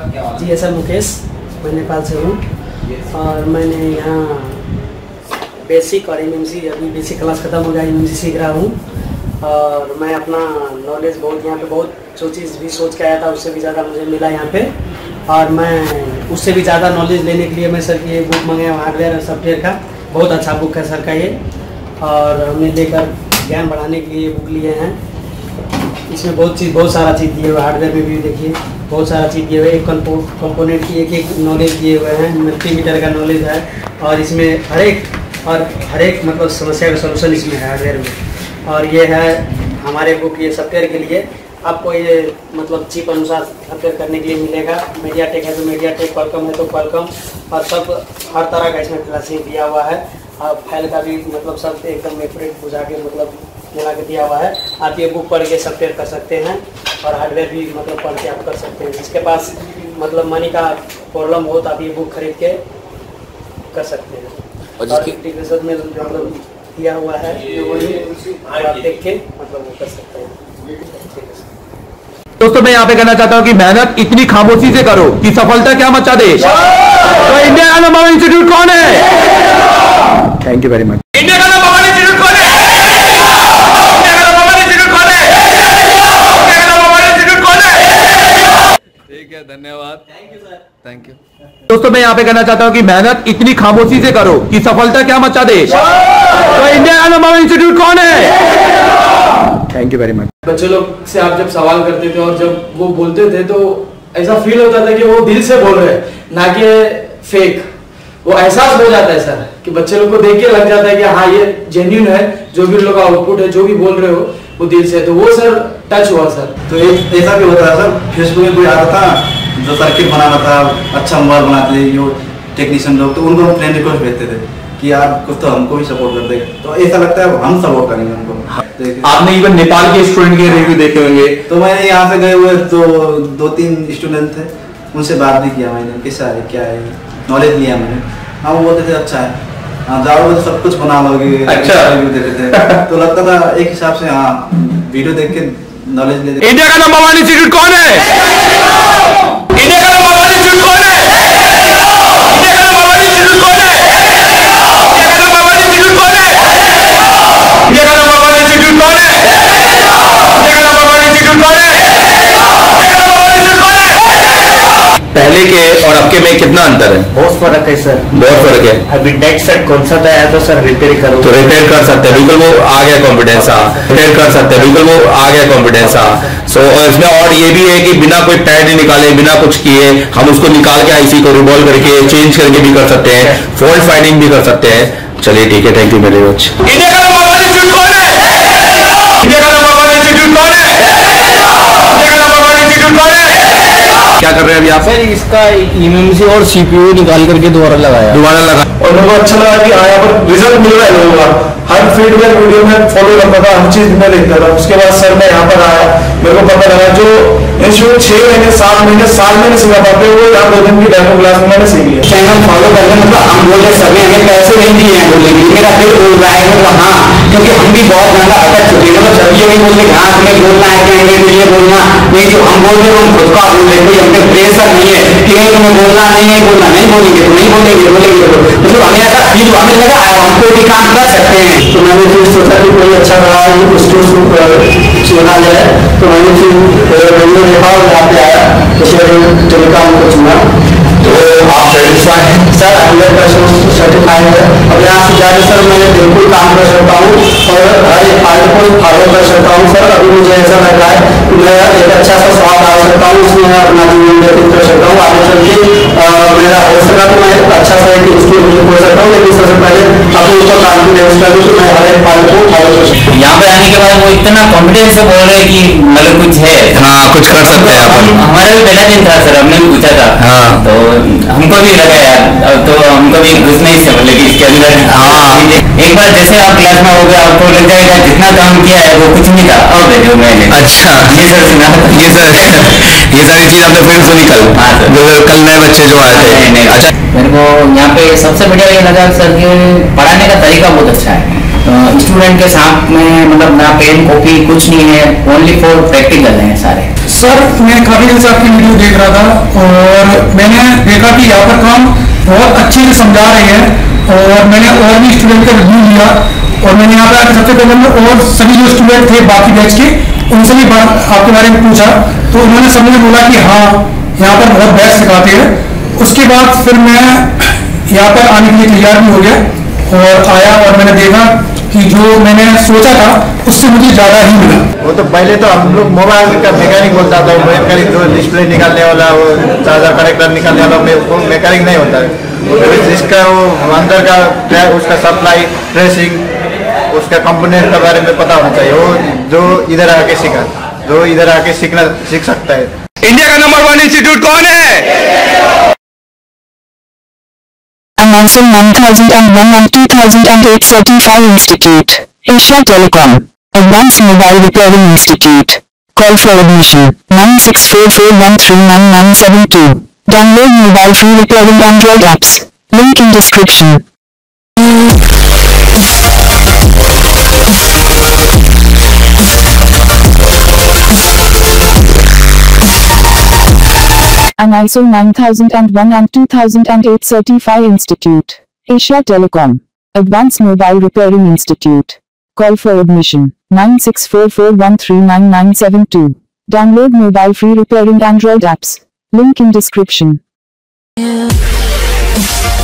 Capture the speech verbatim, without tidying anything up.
जी sir, Mukesh, मैं नेपाल से हूँ और मैंने यहाँ बेसिक और एमएमसी अभी बेसिक क्लास खत्म हो गया, एमएमसी सीख रहा हूँ और मैं अपना नॉलेज बहुत यहाँ पे बहुत जो चीज़ भी सोच के आया था उससे भी ज़्यादा मुझे मिला यहाँ पे और मैं उससे भी ज़्यादा नॉलेज लेने के लिए मैं सर की ये बुक मंगाया हार्डवेयर और सॉफ्टवेयर का। बहुत अच्छा बुक है सर का ये और हमने लेकर ज्ञान बढ़ाने के लिए बुक लिए हैं। इसमें बहुत चीज़ बहुत सारा चीज़ दिए हुए, हार्डवेयर में भी देखिए बहुत सारा चीज़ दिए हुए, एक कंपोनेंट की एक एक नॉलेज दिए हुए हैं, मल्टीमीटर का नॉलेज है और इसमें हर एक और हर एक मतलब समस्या का सलूशन इसमें है हार्डवेयर में। और ये है हमारे बुक ये सॉफ्टवेयर के लिए आपको ये मतलब चिप अनुसार सॉफ्टवेयर करने के लिए मिलेगा। मीडियाटेक है तो मीडियाटेक, क्वालकॉम है तो क्वालकॉम और सब हर तरह का इसमें फ्लैशिंग दिया हुआ है और फाइल का भी मतलब सब एकदम एक्यूरेट बुझा के मतलब मिला के दिया हुआ है। आप ये बुक पढ़ के सॉफ्टवेयर कर सकते हैं और हार्डवेयर भी मतलब पढ़ के आप कर सकते हैं। जिसके पास मतलब मनी का प्रॉब्लम हो तो आप ये बुक खरीद के कर सकते हैं और जिसके में मतलब दिया हुआ है वही आप देख के मतलब वो कर सकते हैं। दोस्तों मैं यहाँ पे कहना चाहता हूँ कि मेहनत इतनी खामोशी से करो कि सफलता क्या मचा दे। तो इंडिया का नंबर वन इंस्टीट्यूट कौन है? Thank you very much. India का नंबर वन इंस्टीट्यूट कौन है? इंडिया का नंबर वन इंस्टीट्यूट कौन है? इंडिया का नंबर वन इंस्टीट्यूट कौन है? ठीक है, धन्यवाद, thank you sir, thank you. दोस्तों मैं यहाँ पे कहना चाहता हूँ कि मेहनत इतनी खामोशी से करो कि सफलता क्या मचा दे। तो इंडिया का नंबर वन इंस्टीट्यूट कौन है? Thank you very much. बच्चे लोग से आप जब सवाल करते थे और जब वो बोलते थे तो ऐसा फील होता था कि वो दिल से बोल रहे हैं ना कि फेक। वो एहसास हो जाता है सर कि बच्चे लोग को देख के लग जाता है कि हाँ ये जेन्युइन है, जो भी लोग का आउटपुट है, जो भी बोल रहे हो वो दिल से। तो वो सर टच हुआ सर। तो एक ऐसा भी होता है सर, फेसबुक में कोई आता था जो सर्किट बनाना था, अच्छा मोबाइल बनाते थे जो टेक्नीशियन लोग, तो उनको हम फ्रेंड रिक्वेस्ट भेजते थे कि यार कुछ तो हमको भी सपोर्ट कर देगा। तो ऐसा लगता है हम सपोर्ट करेंगे उनको। आपने इवन नेपाल के स्टूडेंट के रिव्यू देखे होंगे। तो मैंने यहाँ से गए हुए तो दो तीन स्टूडेंट थे, उनसे बात भी किया मैंने, कैसा है क्या है, नॉलेज लिया मैंने। हाँ वो बोलते थे अच्छा है, हाँ जाओगे तो सब कुछ बना लोगे। अच्छा रिव्यू देते थे तो लगता था एक हिसाब से हाँ वीडियो देख के नॉलेज ले। इंडिया का नंबर वन इंस्टीट्यूट कौन है? इंडिया का नंबर वन इंस्टीट्यूट कौन है? इंडिया का नंबर वन इंस्टीट्यूट कौन है? इंडिया का नंबर वन इंस्टीट्यूट कौन है? इंडिया का नंबर वन इंस्टीट्यूट कौन है? इंडिया का नंबर वन इंस्टीट्यूट कौन है? पहले के और अब के में कितना अंतर है? बहुत फर्क है सर, बहुत फर्क है। अभी नेट सेट कौन सा था तो सर रिपेयर करो तो रिपेयर कर सकते हैं, बिल्कुल वो आ गया कॉन्फिडेंस। हाँ रिपेयर कर सकते हैं, बिल्कुल वो आ गया कॉन्फिडेंस। हाँ सो और इसमें और ये भी है कि बिना कोई पैड निकाले, बिना कुछ किए हम उसको निकाल के आईसी को रिवॉल्व करके चेंज करके भी कर सकते हैं, फॉल्ट फाइंडिंग भी कर सकते हैं। चलिए ठीक है, thank you very much. India का नंबर वन इंस्टीट्यूट कौन है? इंडिया का नंबर वन इंस्टीट्यूट कौन है? इंडिया का नंबर वन इंस्टीट्यूट कौन है? क्या कर रहे हैं अभी आप? सर इसका एमएमसी और सीपीयू निकाल करके दोबारा लगाया दोबारा लगा और मेरे को अच्छा लगा कि हाँ यहाँ पर रिजल्ट मिल रहा है लोगों का। हर फीडबैक वीडियो में फॉलो करता था, हर चीज में देखता था। उसके बाद सर मैं यहाँ पर आया, मेरे को पता लगा जो इंस्टीट्यूट छह महीने सात महीने साल में नहीं सीखा पाते वो यहाँ दो दिन की डेमो क्लास में मैंने सीख लिया। चैनल फॉलो करने मतलब हम बोल रहे सर ने हमें पैसे नहीं दिए हैं बोलने के लिए, मेरा दिल बोल रहा है मतलब हाँ, क्योंकि हम भी बहुत ज्यादा अटक चुके हैं। मतलब सर ये नहीं बोलते हाँ तुम्हें बोलना है कि नहीं ये बोलना नहीं, जो हम बोल रहे हैं हम खुद का बोल रहे हैं, कोई हमने प्रेशर नहीं है कि नहीं तुम्हें बोलना नहीं है, बोलना नहीं बोलेंगे तो नहीं बोलेंगे बोलेंगे मतलब हमें ऐसा फील हुआ, हमें लगा हम कोई भी काम कर सकते हैं। तो मैंने फिर सोचा कि कोई अच्छा रहा उसको चुना जाए, तो मैंने फिर रेडियो नेपाल यहाँ पे आया, टेलीकॉम को चुना। तो आप सेटिस्फाई हैं? सर हंड्रेड परसेंट सर्टिफाइड है। अब यहाँ से जाकर सर मैं बिल्कुल काम कर सकता हूँ और हर एक फाइल को फॉलो कर सकता हूँ। सर अभी मुझे ऐसा लग रहा है कि मैं एक अच्छा सा स्वाद आ सकता हूँ, उसमें अपना जीवन व्यतीत कर सकता हूँ। आगे चल के मेरा हो सका तो मैं अच्छा सा एक इंस्टीट्यूट खोल सकता हूँ, लेकिन सबसे पहले अपने ऊपर कॉन्फिडेंस कर दूँ कि मैं हर एक फाइल को फॉलो कर सकता हूँ। यहाँ पे आने के बाद वो इतना कॉन्फिडेंस से बोल रहे हैं कि मतलब कुछ है, हाँ कुछ कर सकते हैं आप। हमारा भी पहला दिन था सर, हमने भी पूछा था हाँ तो हमको भी लगा यार, तो हमको भी घुस नहीं से बोले कि इसके अंदर हाँ एक बार जैसे आप क्लास में हो गए आपको लग जाएगा जितना काम किया है वो कुछ नहीं था। और देखो मैंने अच्छा ये सर सुना ये सर ये सारी चीज आपने फिर सुनी कल? हाँ सर, जो कल नए बच्चे जो आए थे। अच्छा मेरे को यहाँ पे सबसे बढ़िया ये लगा सर कि पढ़ाने का तरीका बहुत अच्छा है। स्टूडेंट के साथ में मतलब ना पेन कॉपी कुछ नहीं है, ओनली फॉर प्रैक्टिकल है सारे। सर मैं काफी दिन से आपकी वीडियो देख रहा था और मैंने देखा कि यहाँ पर काम बहुत अच्छे से समझा रहे हैं और मैंने और भी स्टूडेंट का रिव्यू लिया और मैंने यहाँ पे आकर सबसे पहले में और सभी जो स्टूडेंट थे बाकी बैच के उनसे भी बात आपके बारे में पूछा तो उन्होंने सबने बोला कि हाँ यहाँ पर बहुत बेस्ट सिखाते हैं। उसके बाद फिर मैं यहाँ पर आने के लिए तैयार भी हो गया और आया और मैंने देखा कि जो मैंने सोचा था उससे मुझे ज़्यादा ही मिला। वो तो पहले तो हम लोग मोबाइल का मैकेनिक बोलता था, मैकेनिक जो डिस्प्ले निकालने वाला, वो चार्जर कनेक्टर निकालने वाला, वो मैकेनिक नहीं होता है। जिसका वो अंदर का ट्रैक, उसका सप्लाई, ट्रेसिंग, उसका कंपोनेंट के बारे में पता होना चाहिए। वो जो इधर आके सीखा, जो इधर आके सीखना सीख सकता है। इंडिया का नंबर वन इंस्टीट्यूट कौन है? Announcing one thousand one and two thousand eight Certified Institute, Asia Telecom, Advanced Mobile Repairing Institute. Call for admission nine six four four one three nine nine seven two. Download mobile free repairing Android apps. Link in description. An I S O nine thousand one and two thousand eight Certified Institute, Asia Telecom, Advanced Mobile Repairing Institute. Call for admission nine six four four one three nine nine seven two. Download mobile free repairing Android apps. Link in description. Yeah.